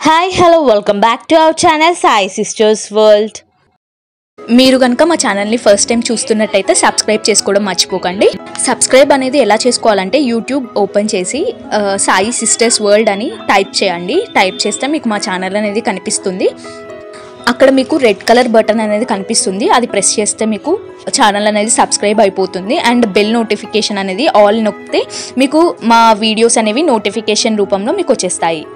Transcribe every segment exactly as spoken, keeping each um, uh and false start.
Hi hello welcome back to our channel Sai sisters world. మీరు కనుక మా ఛానల్ని ఫస్ట్ టైం చూస్తున్నట్టయితే సబ్స్క్రైబ్ చేసుకోవడం మర్చిపోకండి. సబ్స్క్రైబ్ అనేది ఎలా చేసుకోవాలంటే యూట్యూబ్ ఓపెన్ చేసి సాయి సిస్టర్స్ వరల్డ్ అని టైప్ చేయండి. టైప్ చేస్తే మీకు మా ఛానల్ అనేది కనిపిస్తుంది. అక్కడ మీకు రెడ్ కలర్ బటన్ అనేది కనిపిస్తుంది. అది ప్రెస్ చేస్తే మీకు ఛానల్ అనేది సబ్స్క్రైబ్ అయిపోతుంది. అండ్ బెల్ నోటిఫికేషన్ అనేది ఆల్ నొక్కితే మీకు మా వీడియోస్ అనేవి నోటిఫికేషన్ రూపంలో మీకు వచ్చేస్తాయి.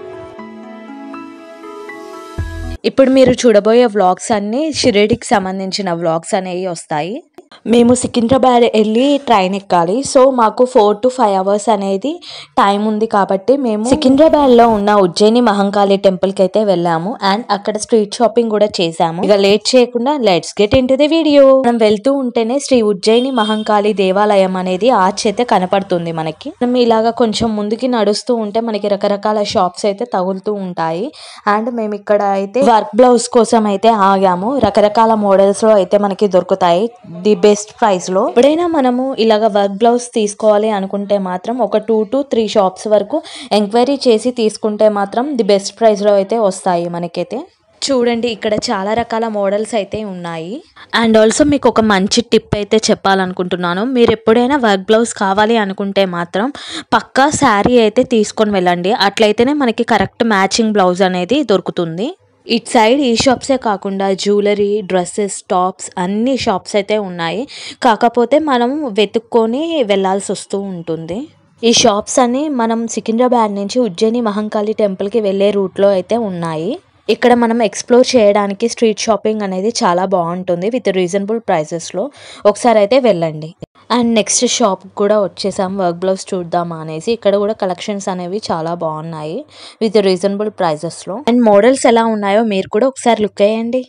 ఇప్పుడు మీరు చూడబోయే వ్లాగ్స్ అన్నీ షిరిడీకి సంబంధించిన వ్లాగ్స్ అనేవి వస్తాయి. మేము సికింద్రాబాద్ వెళ్ళి ట్రైన్ ఎక్కాలి. సో మాకు ఫోర్ టు ఫైవ్ అవర్స్ అనేది టైం ఉంది కాబట్టి మేము సికింద్రాబాద్లో ఉన్న ఉజ్జయిని మహంకాళి టెంపుల్కి అయితే వెళ్ళాము. అండ్ అక్కడ స్ట్రీట్ షాపింగ్ కూడా చేసాము. ఇక లేట్ చేయకుండా let's get into the video. మనం వెళ్తూ ఉంటేనే శ్రీ ఉజ్జయిని మహంకాళి దేవాలయం అనేది ఆర్చ్ అయితే కనపడుతుంది మనకి. మనం ఇలాగా కొంచెం ముందుకి నడుస్తూ ఉంటే మనకి రకరకాల షాప్స్ అయితే తగులుతూ ఉంటాయి. అండ్ మేము ఇక్కడ అయితే వర్క్ బ్లౌజ్ కోసం అయితే ఆగాము. రకరకాల మోడల్స్ లో అయితే మనకి దొరుకుతాయి ది బెస్ట్ ప్రైస్ లో. ఎప్పుడైనా మనము ఇలాగ వర్క్ బ్లౌజ్ తీసుకోవాలి అనుకుంటే మాత్రం ఒక టూ టు త్రీ షాప్స్ వరకు ఎంక్వైరీ చేసి తీసుకుంటే మాత్రం ది బెస్ట్ ప్రైస్ లో అయితే వస్తాయి మనకైతే. చూడండి ఇక్కడ చాలా రకాల మోడల్స్ అయితే ఉన్నాయి. అండ్ ఆల్సో మీకు ఒక మంచి టిప్ అయితే చెప్పాలనుకుంటున్నాను. మీరు ఎప్పుడైనా వర్క్ బ్లౌజ్ కావాలి అనుకుంటే మాత్రం పక్కా శారీ అయితే తీసుకొని వెళ్ళండి. అట్లయితేనే మనకి కరెక్ట్ మ్యాచింగ్ బ్లౌజ్ అనేది దొరుకుతుంది. ఇట్ సైడ్ ఈ షాప్సే కాకుండా జ్యువెలరీ, డ్రెస్సెస్, టాప్స్ అన్ని షాప్స్ అయితే ఉన్నాయి. కాకపోతే మనం వెతుక్కొని వెళ్ళాల్సి వస్తూ ఉంటుంది. ఈ షాప్స్ అన్ని మనం సికింద్రాబాద్ నుంచి ఉజ్జయిని మహంకాళి టెంపుల్కి వెళ్ళే రూట్లో అయితే ఉన్నాయి. ఇక్కడ మనం ఎక్స్ప్లోర్ చేయడానికి స్ట్రీట్ షాపింగ్ అనేది చాలా బాగుంటుంది విత్ రీజనబుల్ ప్రైసెస్లో. ఒకసారి అయితే వెళ్ళండి. అండ్ నెక్స్ట్ షాప్ కూడా వచ్చేసాం వర్క్ బ్లౌజ్ చూద్దామా అనేసి. ఇక్కడ కూడా కలెక్షన్స్ అనేవి చాలా బాగున్నాయి విత్ రీజనబుల్ ప్రైజెస్లో. అండ్ మోడల్స్ ఎలా ఉన్నాయో మీరు కూడా ఒకసారి లుక్ వేయండి.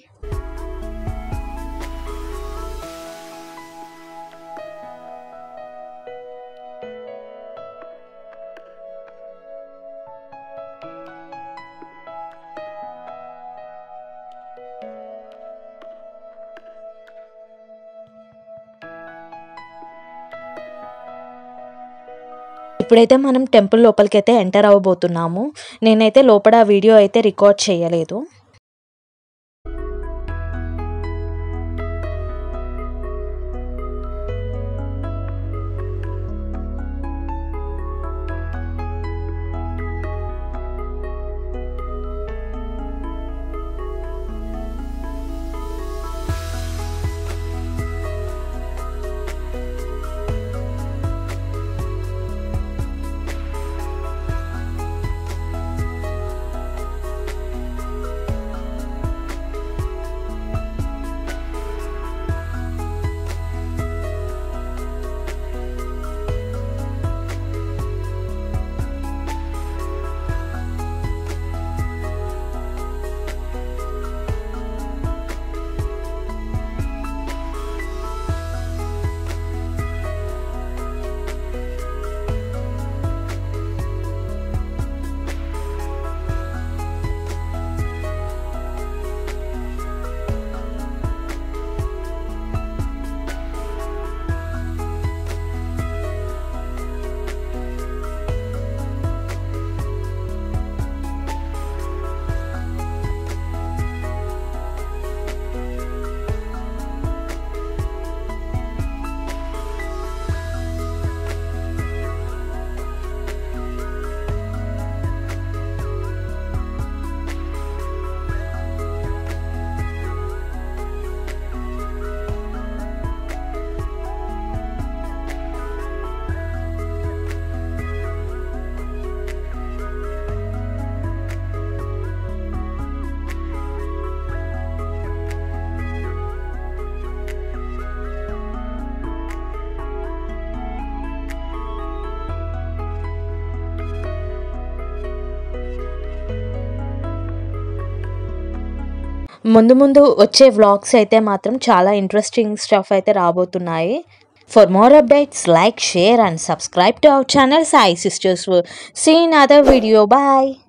ఇప్పుడైతే మనం టెంపుల్ లోపలికి అయితే ఎంటర్ అవ్వబోతున్నాము. నేనైతే లోపల వీడియో అయితే రికార్డ్ చేయలేదు. ముందు ముందు వచ్చే వ్లాగ్స్ అయితే మాత్రం చాలా ఇంట్రెస్టింగ్ స్టఫ్ అయితే రాబోతున్నాయి. For more updates like, share and subscribe to our channel Sai sisters. See in other video. Bye.